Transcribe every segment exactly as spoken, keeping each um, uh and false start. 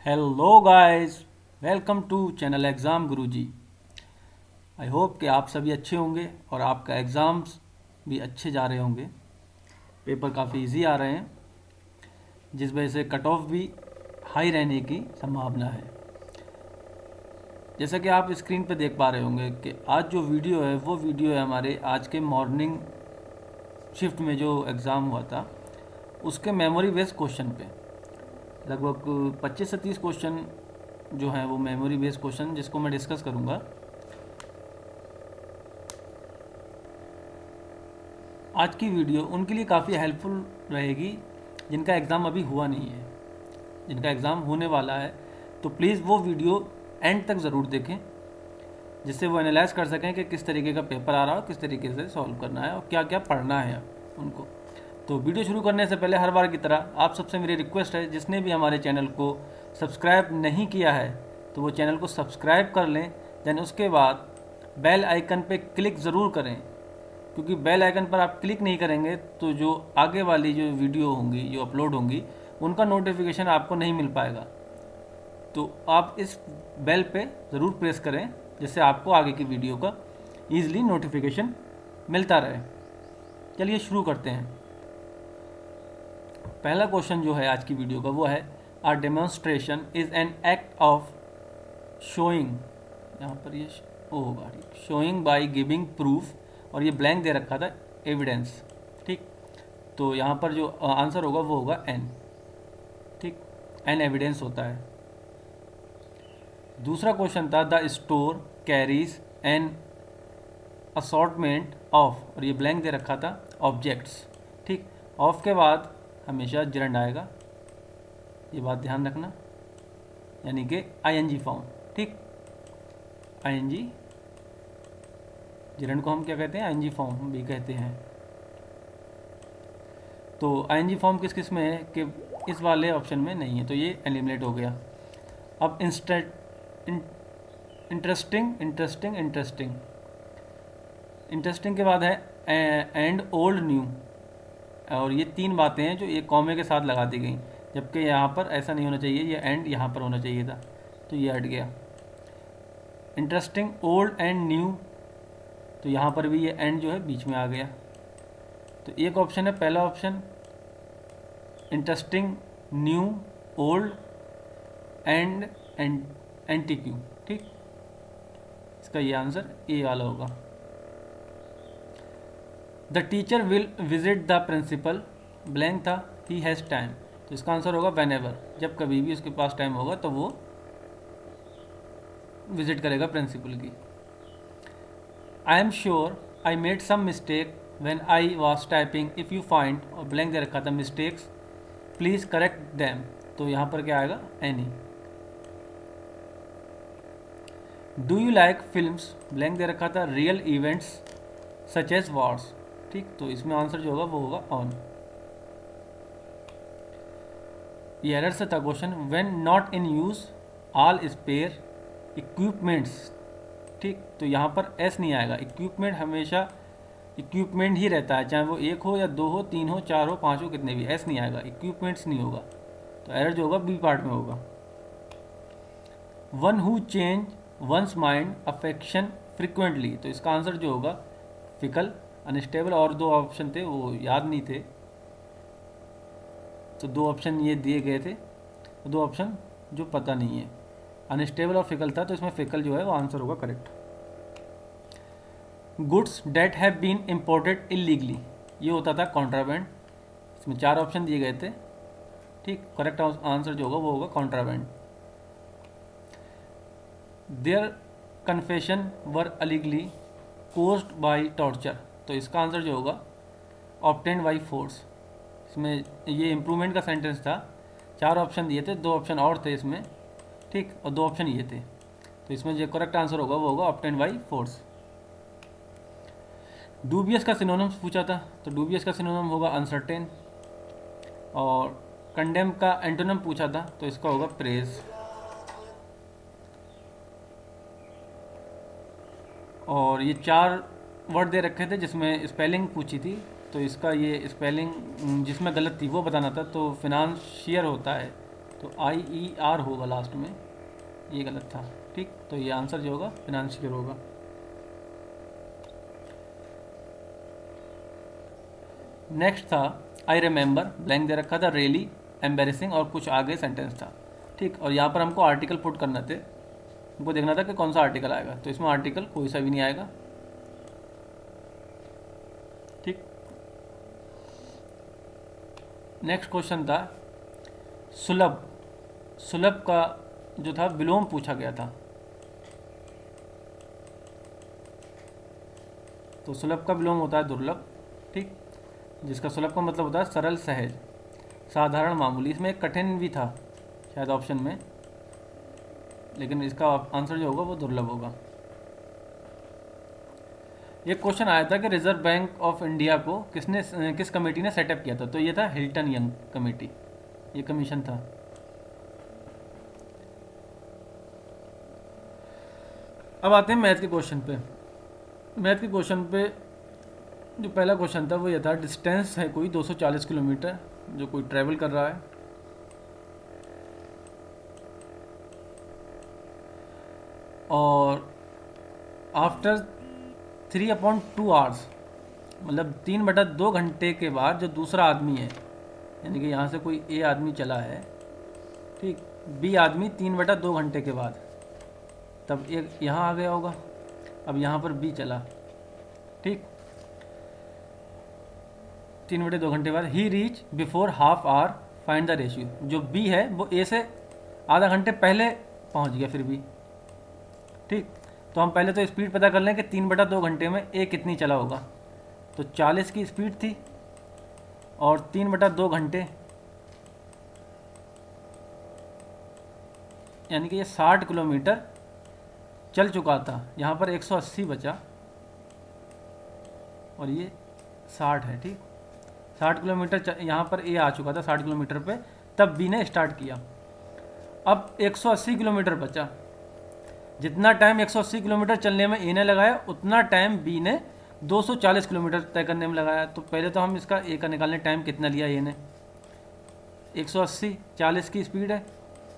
Hello guys, welcome to channel exam Guruji. I hope कि आप सभी अच्छे होंगे और आपका एग्ज़ाम्स भी अच्छे जा रहे होंगे। पेपर काफ़ी इजी आ रहे हैं, जिस वजह से कट ऑफ भी हाई रहने की संभावना है। जैसा कि आप स्क्रीन पर देख पा रहे होंगे कि आज जो वीडियो है वो वीडियो है हमारे आज के मॉर्निंग शिफ्ट में जो एग्ज़ाम हुआ था उसके मेमोरी बेस्ड क्वेश्चन पे। लगभग पच्चीस से तीस क्वेश्चन जो हैं वो मेमोरी बेस्ड क्वेश्चन जिसको मैं डिस्कस करूंगा। आज की वीडियो उनके लिए काफ़ी हेल्पफुल रहेगी जिनका एग्ज़ाम अभी हुआ नहीं है, जिनका एग्ज़ाम होने वाला है। तो प्लीज़ वो वीडियो एंड तक ज़रूर देखें, जिससे वो एनालाइज कर सकें कि किस तरीके का पेपर आ रहा है, किस तरीके से सॉल्व करना है और क्या क्या पढ़ना है उनको। तो वीडियो शुरू करने से पहले हर बार की तरह आप सबसे मेरी रिक्वेस्ट है, जिसने भी हमारे चैनल को सब्सक्राइब नहीं किया है तो वो चैनल को सब्सक्राइब कर लें। देन उसके बाद बेल आइकन पे क्लिक ज़रूर करें, क्योंकि बेल आइकन पर आप क्लिक नहीं करेंगे तो जो आगे वाली जो वीडियो होंगी, जो अपलोड होंगी, उनका नोटिफिकेशन आपको नहीं मिल पाएगा। तो आप इस बेल पे ज़रूर प्रेस करें, जिससे आपको आगे की वीडियो का ईजिली नोटिफिकेशन मिलता रहे। चलिए शुरू करते हैं। पहला क्वेश्चन जो है आज की वीडियो का वो है, a demonstration is an act of showing, यहाँ पर ये ओ होगा शोइंग बाय गिविंग प्रूफ, और ये ब्लैंक दे रखा था एविडेंस। ठीक, तो यहाँ पर जो आंसर होगा वो होगा एन। ठीक, एन एविडेंस होता है। दूसरा क्वेश्चन था, the store carries an assortment of, और ये ब्लैंक दे रखा था ऑब्जेक्ट्स। ठीक, ऑफ के बाद हमेशा जिरंड आएगा, ये बात ध्यान रखना, यानी कि आईएनजी फॉर्म। ठीक, आईएनजी जिरंड को हम क्या कहते हैं, आईएनजी फॉर्म भी कहते हैं। तो आईएनजी फॉर्म किस किस में है कि इस वाले ऑप्शन में नहीं है, तो ये एलिमिनेट हो गया। अब instant interesting interesting interesting interesting के बाद है एंड ओल्ड न्यू, और ये तीन बातें हैं जो एक कॉमे के साथ लगा दी गई, जबकि यहाँ पर ऐसा नहीं होना चाहिए, ये एंड यहाँ पर होना चाहिए था, तो ये हट गया। इंटरेस्टिंग ओल्ड एंड न्यू, तो यहाँ पर भी ये एंड जो है बीच में आ गया। तो एक ऑप्शन है, पहला option, interesting new old and antique. ठीक, इसका ये आंसर ए वाला होगा। The teacher will visit the principal, blank था, ही हैज़ टाइम, तो इसका आंसर होगा वेन एवर, जब कभी भी उसके पास टाइम होगा तो वो विजिट करेगा प्रिंसिपल की। I am sure I made some mistake when I was typing, if you find, और ब्लैंक दे रखा था मिस्टेक्स, प्लीज़ करेक्ट दैम, तो यहाँ पर क्या आएगा, any. Do you like films, blank दे रखा था real events such as wars. ठीक, तो इसमें आंसर जो होगा वो होगा ऑन। ये एरर से था question, when not in use all spare equipments. ठीक, तो यहाँ पर एस नहीं आएगा, इक्विपमेंट हमेशा इक्विपमेंट ही रहता है, चाहे वो एक हो या दो हो, तीन हो, चार हो, पाँच हो, कितने भी, एस नहीं आएगा, इक्विपमेंट्स नहीं होगा। तो एरर जो होगा बी पार्ट में होगा। One who change one's mind affection frequently, तो इसका आंसर जो होगा फिकल, अनस्टेबल, और दो ऑप्शन थे वो याद नहीं थे, तो दो ऑप्शन ये दिए गए थे, दो ऑप्शन जो पता नहीं है, अनस्टेबल और फिकल था, तो इसमें फिकल जो है वो आंसर होगा correct. Goods that have been imported illegally, ये होता था कॉन्ट्राबैंड, इसमें चार ऑप्शन दिए गए थे। ठीक, करेक्ट आंसर जो होगा वो होगा contraband. There confession were allegedly caused by torture, तो इसका आंसर जो होगा ऑब्टेन्ड बाई फोर्स। इसमें ये इम्प्रूवमेंट का सेंटेंस था, चार ऑप्शन दिए थे, दो ऑप्शन और थे इसमें। ठीक, और दो ऑप्शन ये थे, तो इसमें जो करेक्ट आंसर होगा वो होगा ऑब्टेन्ड बाई फोर्स। डूबियस का सिनोनिम्स पूछा था, तो डूबियस का सिनोनिम होगा अनसर्टेन, और कंडेम का एंटोनिम पूछा था, तो इसका होगा प्रेज। और ये चार वर्ड दे रखे थे जिसमें स्पेलिंग पूछी थी, तो इसका ये स्पेलिंग जिसमें गलत थी वो बताना था, तो फिनांशियर होता है तो आई ई आर होगा लास्ट में, ये गलत था। ठीक, तो ये आंसर जो होगा फिनांशियर होगा। नेक्स्ट था आई रिमेंबर, ब्लैंक दे रखा था, रियली, एम्बेरसिंग और कुछ आगे सेंटेंस था। ठीक, और यहाँ पर हमको आर्टिकल पुट करना थे, हमको देखना था कि कौन सा आर्टिकल आएगा। तो इसमें आर्टिकल कोई सा भी नहीं आएगा। ठीक, नेक्स्ट क्वेश्चन था सुलभ। सुलभ का जो था विलोम पूछा गया था। तो सुलभ का विलोम होता है दुर्लभ। ठीक, जिसका सुलभ का मतलब होता है सरल, सहज, साधारण, मामूली। इसमें एक कठिन भी था शायद ऑप्शन में, लेकिन इसका आंसर जो होगा वो दुर्लभ होगा। एक क्वेश्चन आया था कि रिजर्व बैंक ऑफ इंडिया को किसने किस कमेटी ने सेटअप किया था। तो ये था हिल्टन यंग कमेटी, ये कमीशन था। अब आते हैं मैथ के क्वेश्चन पे। मैथ के क्वेश्चन पे जो पहला क्वेश्चन था वो ये था, डिस्टेंस है कोई दो सौ चालीस किलोमीटर जो कोई ट्रैवल कर रहा है, और after three upon two hours, मतलब तीन बटा दो घंटे के बाद जो दूसरा आदमी है, यानी कि यहाँ से कोई ए आदमी चला है, ठीक, बी आदमी तीन बटा दो घंटे के बाद, तब एक यहाँ आ गया होगा। अब यहाँ पर बी चला, ठीक, तीन बटे दो घंटे बाद, he reach before half hour, find the ratio. जो बी है वो ए से आधा घंटे पहले पहुँच गया फिर भी। ठीक, तो हम पहले तो स्पीड पता कर लें कि तीन बटा दो घंटे में ए कितनी चला होगा। तो चालीस की स्पीड थी और तीन बटा दो घंटे यानी कि ये साठ किलोमीटर चल चुका था। यहाँ पर एक सौ अस्सी बचा और ये साठ है। ठीक, साठ किलोमीटर यहाँ पर ए आ चुका था साठ किलोमीटर पे, तब बी ने स्टार्ट किया। अब एक सौ अस्सी किलोमीटर बचा। जितना टाइम एक सौ अस्सी किलोमीटर चलने में ए ने लगाया उतना टाइम बी ने दो सौ चालीस किलोमीटर तय करने में लगाया। तो पहले तो हम इसका ए का निकालने टाइम कितना लिया ए ने, एक सौ अस्सी, चालीस की स्पीड है,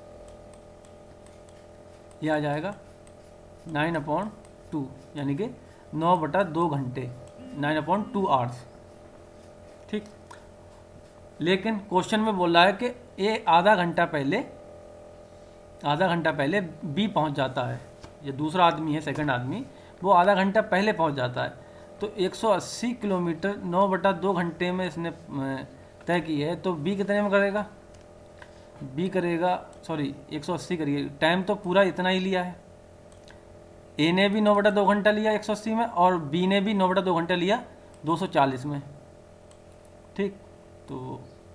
ये आ जाएगा नाइन अपॉन टू, यानी कि नौ बटा दो घंटे, नाइन अपॉन टू आवर्स। ठीक, लेकिन क्वेश्चन में बोल रहा है कि ए आधा घंटा पहले आधा घंटा पहले बी पहुंच जाता है। ये दूसरा आदमी है, सेकंड आदमी, वो आधा घंटा पहले पहुंच जाता है। तो एक सौ अस्सी किलोमीटर नौ बटा दो घंटे में इसने तय की है, तो बी कितने में करेगा? बी करेगा, सॉरी एक सौ अस्सी करिए, टाइम तो पूरा इतना ही लिया है। ए ने भी नौ बटा दो घंटा लिया एक सौ अस्सी में और बी ने भी नौ बटा दो घंटा लिया दो सौ चालीस में। ठीक, तो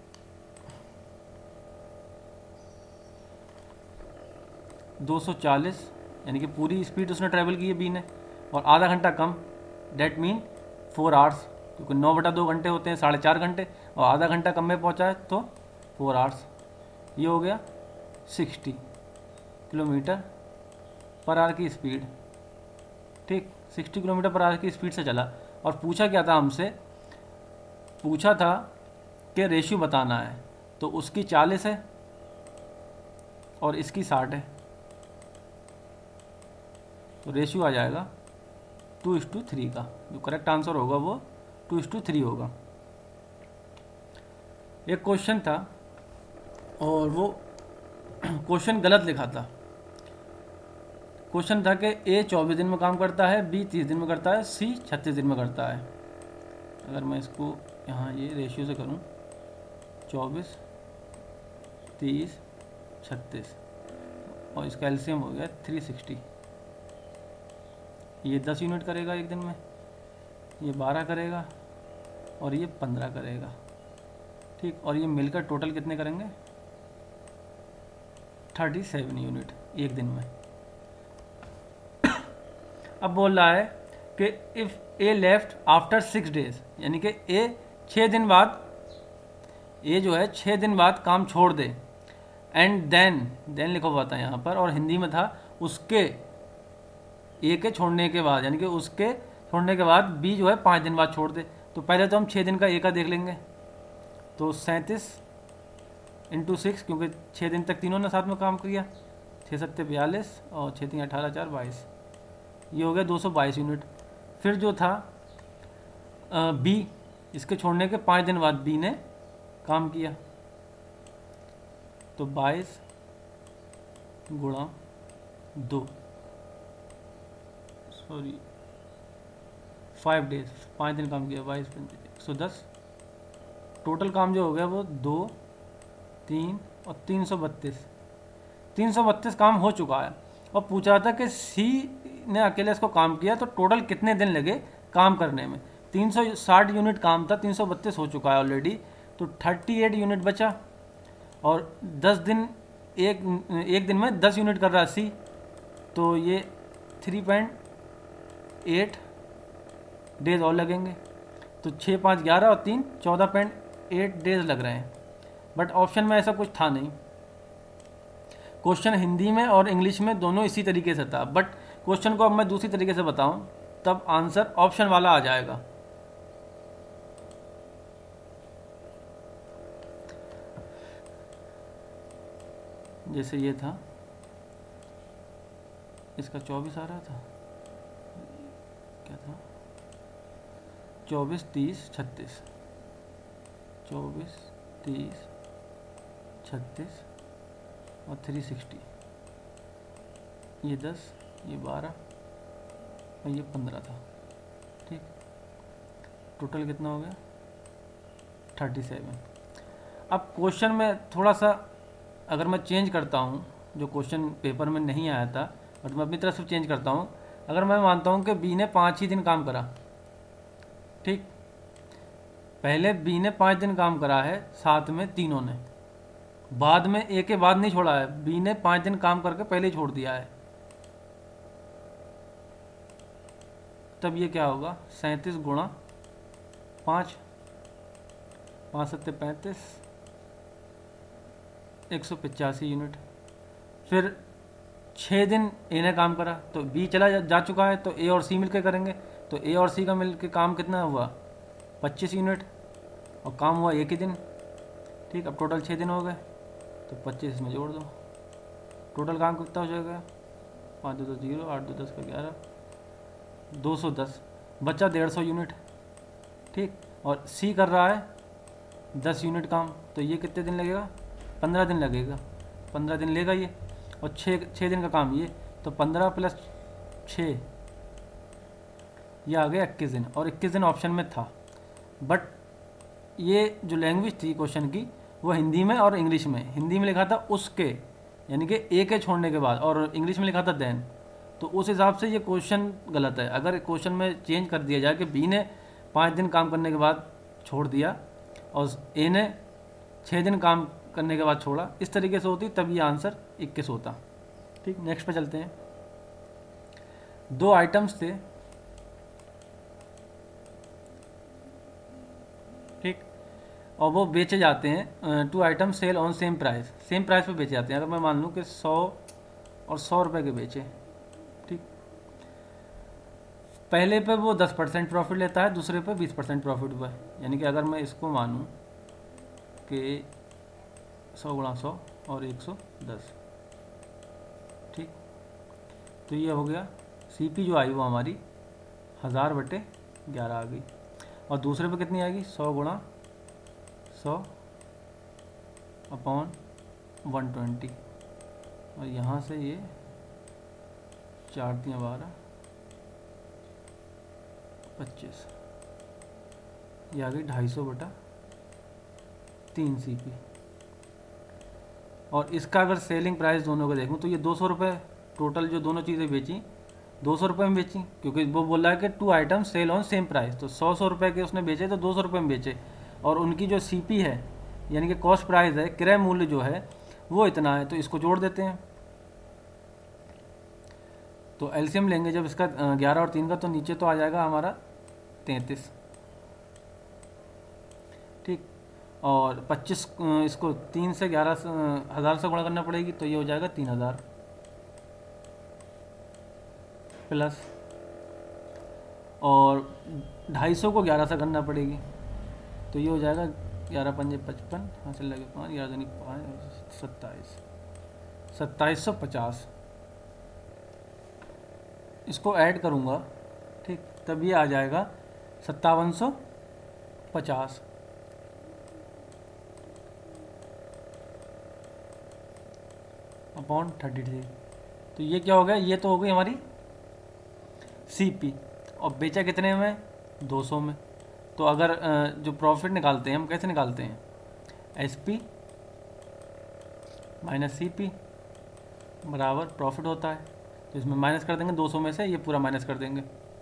दो सौ चालीस यानी कि पूरी स्पीड उसने ट्रैवल की है बी ने, और आधा घंटा कम, डेट मीन फोर आवर्स, क्योंकि नौ बटा दो घंटे होते हैं साढ़े चार घंटे, और आधा घंटा कम में पहुंचा है तो फोर आवर्स। ये हो गया सिक्सटी किलोमीटर पर आवर की स्पीड। ठीक, सिक्सटी किलोमीटर पर आवर की स्पीड से चला। और पूछा क्या था हमसे? पूछा था कि रेशियो बताना है, तो उसकी चालीस है और इसकी साठ है, तो रेशियो आ जाएगा टू इस टू थ्री का। जो करेक्ट आंसर होगा वो टू इस टू थ्री होगा। एक क्वेश्चन था और वो क्वेश्चन गलत लिखा था। क्वेश्चन था कि ए चौबीस दिन में काम करता है, बी तीस दिन में करता है, सी छत्तीस दिन में करता है। अगर मैं इसको यहाँ ये रेशियो से करूँ, चौबीस, तीस, छत्तीस, और इसका एलसीएम हो गया थ्री सिक्सटी। ये दस यूनिट करेगा एक दिन में, ये बारह करेगा और ये पंद्रह करेगा। ठीक, और ये मिलकर टोटल कितने करेंगे? थर्टी सेवन यूनिट एक दिन में। अब बोल रहा है कि if A left after six days, यानी कि ए छः दिन बाद, ए जो है छः दिन बाद काम छोड़ दे, एंड देन, देन लिखा हुआ था यहाँ पर और हिंदी में था उसके, ए के छोड़ने के बाद, यानी कि उसके छोड़ने के बाद बी जो है पाँच दिन बाद छोड़ दे। तो पहले तो हम छः दिन का ए का देख लेंगे, तो सैंतीस इंटू सिक्स, क्योंकि छः दिन तक तीनों ने साथ में काम किया, छः सत्ते बयालीस और छः तीन अठारह, चार बाईस, ये हो गया दो सौ बाईस यूनिट। फिर जो था बी, इसके छोड़ने के पाँच दिन बाद बी ने काम किया, तो बाईस गुणा दो, सॉरी फाइव डेज, पाँच दिन काम किया, बाईस एक सौ दस, टोटल काम जो हो गया वो दो, तीन और तीन सौ बत्तीस, तीन सौ बत्तीस काम हो चुका है। और पूछा रहा था कि सी ने अकेले इसको काम किया तो टोटल कितने दिन लगे काम करने में। तीन सौ साठ यूनिट काम था, तीन सौ बत्तीस हो चुका है ऑलरेडी, तो अड़तीस यूनिट बचा। और दस दिन, एक एक दिन में दस यूनिट कर रहा है सी, तो ये थ्री पॉइंट एट डेज और लगेंगे, तो छः पाँच ग्यारह और तीन चौदह पॉइंट एट डेज लग रहे हैं। बट ऑप्शन में ऐसा कुछ था नहीं। क्वेश्चन हिंदी में और इंग्लिश में दोनों इसी तरीके से था, बट क्वेश्चन को अब मैं दूसरी तरीके से बताऊं तब आंसर ऑप्शन वाला आ जाएगा। जैसे ये था, इसका चौबीस आ रहा था, क्या था, चौबीस तीस छत्तीस, चौबीस तीस छत्तीस और थ्री सिक्सटी, ये दस, ये बारह और ये पंद्रह था। ठीक, टोटल कितना हो गया, थर्टी सेवन। अब क्वेश्चन में थोड़ा सा अगर मैं चेंज करता हूँ, जो क्वेश्चन पेपर में नहीं आया था, और मैं अपनी तरफ से चेंज करता हूँ। अगर मैं मानता हूँ कि बी ने पाँच ही दिन काम करा, ठीक, पहले बी ने पाँच दिन काम करा है, साथ में तीनों ने, बाद में एक के बाद नहीं छोड़ा है, बी ने पाँच दिन काम करके पहले ही छोड़ दिया है, तब ये क्या होगा, सैंतीस गुणा पाँच, पाँच सत्ते पैंतीस, एक सौ पचासी यूनिट। फिर छः दिन ए ने काम करा, तो बी चला जा, जा चुका है, तो ए और सी मिलकर करेंगे, तो ए और सी का मिलकर काम कितना हुआ, पच्चीस यूनिट, और काम हुआ एक ही दिन। ठीक, अब टोटल छः दिन हो गए, तो पच्चीस इसमें जोड़ दो, टोटल काम कितना हो जाएगा, पाँच दो दस जीरो, आठ दो दस का ग्यारह, दो सौ दस, बचा डेढ़ सौ यूनिट। ठीक, और सी कर रहा है दस यूनिट काम, तो ये कितने दिन लगेगा, पंद्रह दिन लगेगा, पंद्रह दिन लेगा ये, और छः छः दिन का काम ये, तो पंद्रह प्लस छः, ये आ गया इक्कीस दिन, और इक्कीस दिन ऑप्शन में था। बट ये जो लैंग्वेज थी क्वेश्चन की वो हिंदी में और इंग्लिश में, हिंदी में लिखा था उसके, यानी कि ए के छोड़ने के बाद, और इंग्लिश में लिखा था देन, तो उस हिसाब से ये क्वेश्चन गलत है। अगर क्वेश्चन में चेंज कर दिया जाए कि बी ने पाँच दिन काम करने के बाद छोड़ दिया और ए ने छः दिन काम करने के बाद छोड़ा, इस तरीके से होती, तब ये आंसर इक्कीस होता। ठीक, नेक्स्ट पे चलते हैं। दो आइटम्स थे, ठीक, और वो बेचे जाते हैं, two item sell on same price, same price पे बेचे जाते हैं। अगर मैं मान लूँ कि सौ और सौ रुपये के बेचे, ठीक, पहले पे वो दस परसेंट प्रॉफिट लेता है, दूसरे पे बीस परसेंट प्रॉफिट हुआ है। यानी कि अगर मैं इसको मानूँ कि सौ गुणा सौ और एक सौ दस, ठीक, तो ये हो गया सी पी जो आई वो हमारी हज़ार बटे ग्यारह आ गई, और दूसरे पे कितनी आएगी, सौ गुणा सौ अपॉन वन ट्वेंटी, और यहाँ से ये चार दिया बारह, पच्चीस, ये आ गई ढाई सौ बटा तीन सी पी। और इसका अगर सेलिंग प्राइस दोनों को देखूँ तो ये दो सौ रुपये टोटल जो दोनों चीज़ें बेची, दो सौ रुपये में बेची, क्योंकि वो बोल रहा है कि two item sell on same price, तो सौ सौ रुपये के उसने बेचे तो दो सौ रुपये में बेचे, और उनकी जो सीपी है यानी कि कॉस्ट प्राइस है, क्रय मूल्य जो है वो इतना है, तो इसको जोड़ देते हैं। तो एलसीएम लेंगे जब इसका ग्यारह और तीन का, तो नीचे तो आ जाएगा हमारा तैंतीस, ठीक, और पच्चीस, इसको तीन से ग्यारह हज़ार से गुणा करना पड़ेगी, तो ये हो जाएगा तीन हज़ार प्लस, और ढाई सौ को ग्यारह से करना पड़ेगी, तो ये हो जाएगा ग्यारह पंजे पचपन, हासिल लगे पाँच, ग्यारह दूनी पाँच, सत्ताईस, सत्ताईस सौ पचास। इसको ऐड करूँगा, ठीक, तब ये आ जाएगा सत्तावन सौ पचास। Upon thirty three. तो ये क्या हो गया, ये तो हो गई हमारी सी पी, और बेचा कितने में, दो सौ में। तो अगर जो प्रॉफिट निकालते हैं हम कैसे निकालते हैं, S P minus C P बराबर प्रॉफिट होता है। तो इसमें माइनस कर देंगे दो सौ में से, ये पूरा माइनस कर देंगे।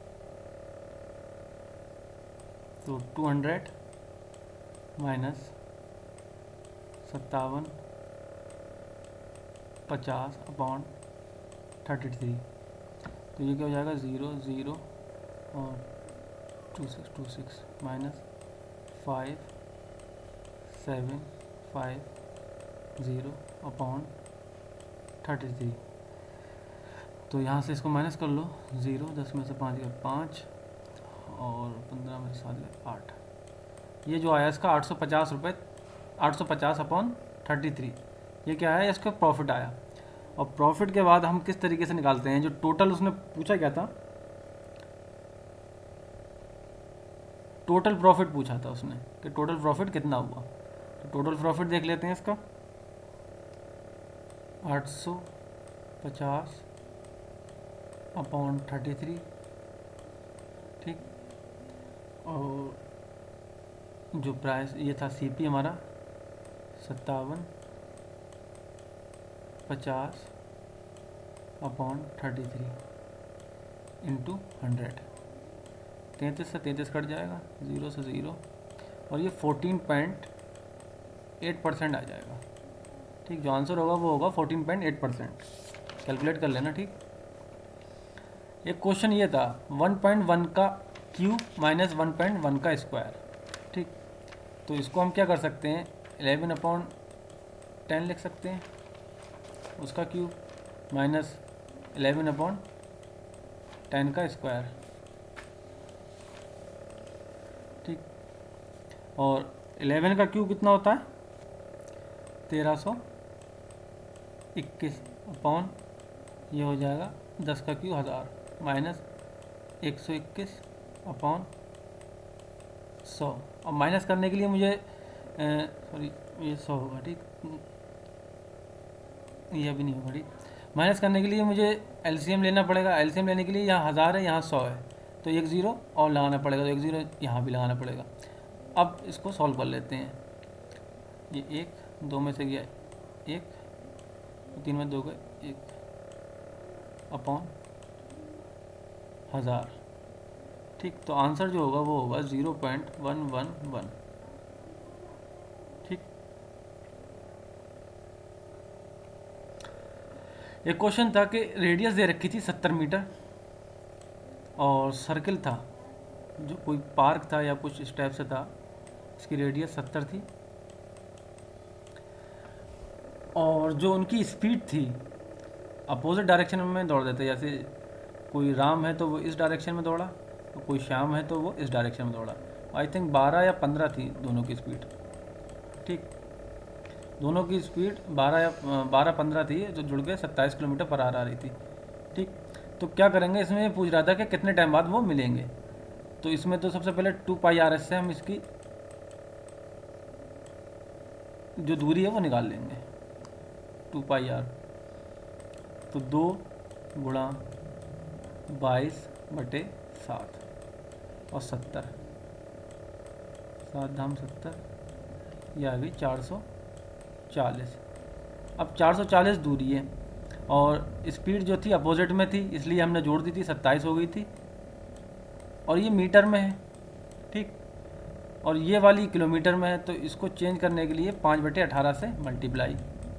तो टू हंड्रेड माइनस सत्तावन पचास अपॉन थर्टी थ्री। तो ये क्या हो जाएगा, ज़ीरो ज़ीरो और two six two six minus five seven five zero upon thirty three. तो यहाँ से इसको माइनस कर लो, ज़ीरो, दस में से पाँच गया पाँच, और पंद्रह में से सात गया आठ। ये जो आया इसका आठ सौ पचास रुपये, आठ सौ पचास अपॉन थर्टी थ्री, ये क्या है, इसका प्रॉफिट आया। और प्रॉफिट के बाद हम किस तरीके से निकालते हैं, जो टोटल उसने पूछा क्या था, टोटल प्रॉफिट पूछा था उसने कि टोटल प्रॉफिट कितना हुआ। तो टोटल प्रॉफिट देख लेते हैं इसका, आठ सौ पचास अपॉन थर्टी थ्री, ठीक, और जो प्राइस ये था सी पी हमारा सत्तावन पचास upon thirty three into hundred, तैंतीस से तैंतीस कट जाएगा, ज़ीरो से ज़ीरो, और ये फोर्टीन पॉइंट एट परसेंट आ जाएगा। ठीक, जो आंसर होगा वो होगा fourteen point eight percent. Calculate कर लेना। ठीक, एक क्वेश्चन ये था वन पॉइंट वन का cube minus one point one का स्क्वायर। ठीक, तो इसको हम क्या कर सकते हैं, इलेवन अपॉन टेन लिख सकते हैं, उसका cube minus eleven upon ten का स्क्वायर। ठीक, और इलेवन का क्यूब कितना होता है, तेरह सौ इक्कीस अपॉन ये हो जाएगा दस का क्यूब हज़ार माइनस एक सौ इक्कीस अपॉन सौ। और माइनस करने के लिए मुझे सॉरी ये सौ होगा। ठीक, ये अभी नहीं होगा। ठीक, माइनस करने के लिए मुझे एलसीएम लेना पड़ेगा। एलसीएम लेने के लिए यहाँ हज़ार है, यहाँ सौ है, तो एक ज़ीरो और लगाना पड़ेगा, तो एक ज़ीरो यहाँ भी लगाना पड़ेगा। अब इसको सॉल्व कर लेते हैं। ये एक, दो में से गया एक, तीन में दो गए एक अपॉन हज़ार। ठीक, तो आंसर जो होगा वो होगा zero point one one one. ठीक, एक क्वेश्चन था कि रेडियस दे रखी थी सत्तर मीटर और सर्किल था, जो कोई पार्क था या कुछ इस टाइप से था, इसकी रेडियस सत्तर थी और जो उनकी स्पीड थी अपोजिट डायरेक्शन में दौड़ देते। जैसे कोई राम है तो वो इस डायरेक्शन में दौड़ा, तो कोई श्याम है तो वो इस डायरेक्शन में दौड़ा। आई थिंक बारह या पंद्रह थी दोनों की स्पीड। ठीक, दोनों की स्पीड बारह या बारह पंद्रह थी, जो जुड़ के सत्ताईस किलोमीटर पर आवर आ रही थी। ठीक, तो क्या करेंगे, इसमें ये पूछ रहा था कि कितने टाइम बाद वो मिलेंगे। तो इसमें तो सबसे पहले टू पाई आर एस से हम इसकी जो दूरी है वो निकाल लेंगे, टू पाई आर। तो दो गुणा बाईस बटे सात और सत्तर, सात धाम सत्तर, यह आ गई चार सौ चालीस। अब चार सौ चालीस दूरी है और स्पीड जो थी अपोजिट में थी, इसलिए हमने जोड़ दी थी, सत्ताईस हो गई थी, और ये मीटर में है। ठीक, और ये वाली किलोमीटर में है, तो इसको चेंज करने के लिए पाँच बटे अठारह से मल्टीप्लाई,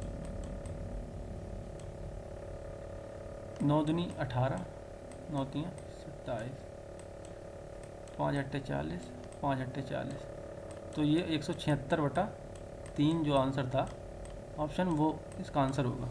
नौ दूनी अठारह, नौ तीन सत्ताईस, पाँच अट्ठे चालीस, पाँच अट्ठे चालीस, तो ये एक सौ छिहत्तर बटा तीन जो आंसर था ऑप्शन, वो इसका आंसर होगा।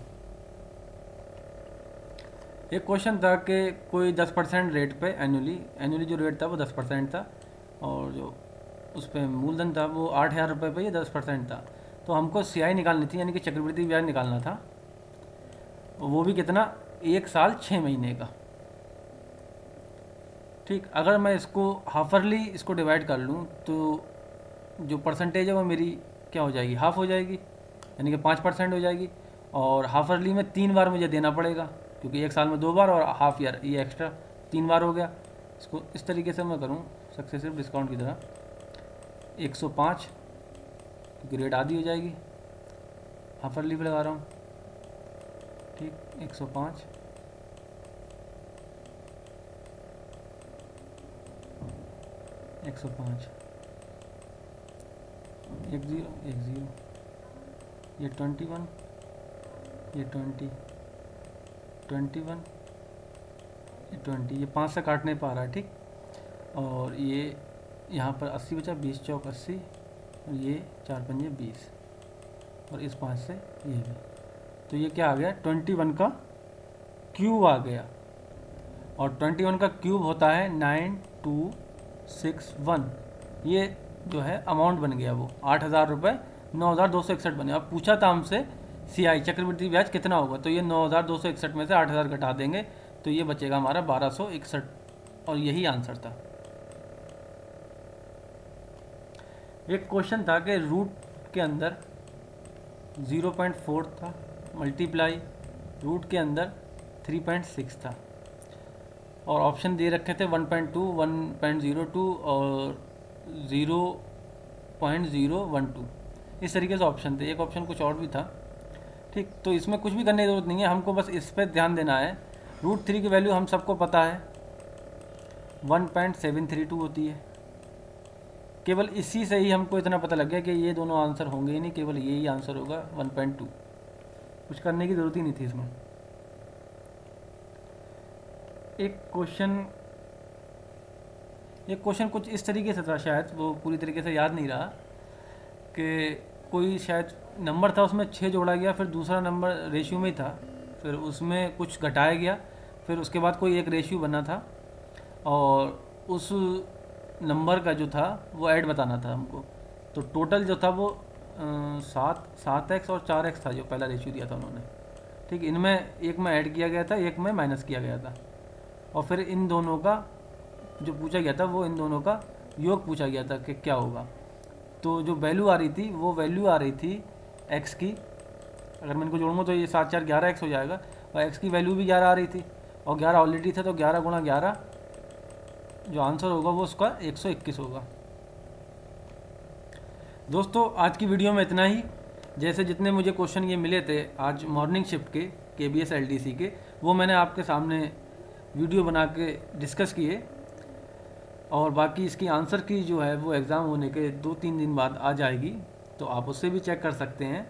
एक क्वेश्चन था कि कोई दस परसेंट रेट पे एनुअली एनुअली जो रेट था वो दस परसेंट था, और जो उस पर मूलधन था वो आठ हज़ार रुपये पर ये दस परसेंट था, तो हमको सी आई निकालनी थी, यानी कि चक्रवृद्धि ब्याज निकालना था, वो भी कितना, एक साल छः महीने का। ठीक, अगर मैं इसको हाफरली इसको डिवाइड कर लूँ तो जो परसेंटेज है वो मेरी क्या हो जाएगी, हाफ हो जाएगी, यानी कि पाँच परसेंट हो जाएगी। और हाफरली में तीन बार मुझे देना पड़ेगा, क्योंकि एक साल में दो बार और हाफ ईयर ये एक्स्ट्रा तीन बार हो गया। इसको इस तरीके से मैं करूँ सक्सेसिव डिस्काउंट की तरह, एक सौ पाँच क्योंकि रेट आधी हो जाएगी, हाफरली पे लगा रहा हूँ। ठीक, एक सौ पाँच, एक सौ पाँच, एक ज़ीरो एक ज़ीरो, ये ट्वेंटी वन, ये ट्वेंटी, ट्वेंटी वन, ये ट्वेंटी, ये पाँच से काट नहीं पा रहा है। ठीक, और ये यहाँ पर अस्सी बचा, बीस चौक अस्सी, और ये चार पंजे बीस, और इस पाँच से ये भी, तो ये क्या आ गया, ट्वेंटी वन का क्यूब आ गया। और ट्वेंटी वन का क्यूब होता है नाइन टू सिक्स वन, ये जो है अमाउंट बन गया, वो आठ हज़ार रुपये नौ हज़ार दो सौ इकसठ बने। अब पूछा था हमसे सी आई चक्रवृद्धि ब्याज कितना होगा, तो ये नौ हज़ार दो सौ इकसठ में से आठ हज़ार घटा देंगे तो ये बचेगा हमारा बारह सौ इकसठ, और यही आंसर था। एक क्वेश्चन था कि रूट के अंदर ज़ीरो पॉइंट फोर था, मल्टीप्लाई रूट के अंदर थ्री पॉइंट सिक्स था, और ऑप्शन दे रखे थे one point two, one point zero two और zero point zero one two, इस तरीके से ऑप्शन थे। एक ऑप्शन कुछ और भी था। ठीक, तो इसमें कुछ भी करने की ज़रूरत नहीं है, हमको बस इस पर ध्यान देना है। रूट थ्री की वैल्यू हम सबको पता है one point seven three two होती है, केवल इसी से ही हमको इतना पता लग गया कि ये दोनों आंसर होंगे ही नहीं, केवल यही आंसर होगा वन पॉइंट टू, कुछ करने की ज़रूरत ही नहीं थी इसमें। एक क्वेश्चन एक क्वेश्चन कुछ इस तरीके से था, शायद वो पूरी तरीके से याद नहीं रहा, कि कोई शायद नंबर था उसमें छः जोड़ा गया, फिर दूसरा नंबर रेशियो में ही था, फिर उसमें कुछ घटाया गया, फिर उसके बाद कोई एक रेशियो बना था, और उस नंबर का जो था वो ऐड बताना था हमको। तो टोटल जो था वो सात सात एक्स और चार एक्स था, जो पहला रेशियो दिया था उन्होंने। ठीक, इनमें एक में ऐड किया गया था, एक में माइनस किया गया था, और फिर इन दोनों का जो पूछा गया था वो इन दोनों का योग पूछा गया था कि क्या होगा। तो जो वैल्यू आ रही थी वो वैल्यू आ रही थी एक्स की, अगर मैं इनको जोड़ूंगा तो ये सात चार ग्यारह एक्स हो जाएगा, और एक्स की वैल्यू भी ग्यारह आ रही थी, और ग्यारह ऑलरेडी था, तो ग्यारह गुणा ग्यारह जो आंसर होगा वो उसका एक सौ इक्कीस होगा। दोस्तों, आज की वीडियो में इतना ही। जैसे जितने मुझे क्वेश्चन ये मिले थे आज मॉर्निंग शिफ्ट के K B S L D C के, वो मैंने आपके सामने वीडियो बना के डिस्कस किए, और बाकी इसकी आंसर की जो है वो एग्ज़ाम होने के दो तीन दिन बाद आ जाएगी, तो आप उससे भी चेक कर सकते हैं।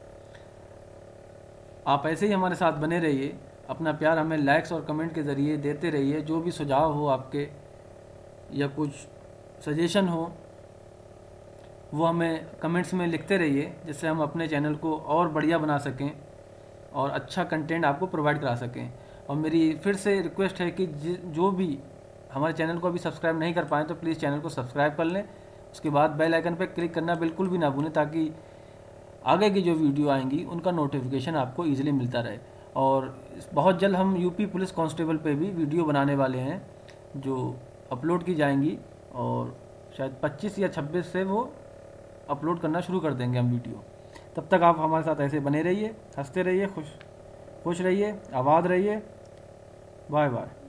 आप ऐसे ही हमारे साथ बने रहिए, अपना प्यार हमें लाइक्स और कमेंट के ज़रिए देते रहिए। जो भी सुझाव हो आपके या कुछ सजेशन हो वो हमें कमेंट्स में लिखते रहिए, जिससे हम अपने चैनल को और बढ़िया बना सकें और अच्छा कंटेंट आपको प्रोवाइड करा सकें। और मेरी फिर से रिक्वेस्ट है कि जो भी हमारे चैनल को अभी सब्सक्राइब नहीं कर पाए तो प्लीज़ चैनल को सब्सक्राइब कर लें, उसके बाद बेल आइकन पर क्लिक करना बिल्कुल भी ना भूलें, ताकि आगे की जो वीडियो आएंगी उनका नोटिफिकेशन आपको ईजिली मिलता रहे। और बहुत जल्द हम यूपी पुलिस कांस्टेबल पे भी वीडियो बनाने वाले हैं जो अपलोड की जाएंगी, और शायद पच्चीस या छब्बीस से वो अपलोड करना शुरू कर देंगे हम वीडियो। तब तक आप हमारे साथ ऐसे बने रहिए, हंसते रहिए, खुश खुश रहिए, आबाद रहिए। Bye bye.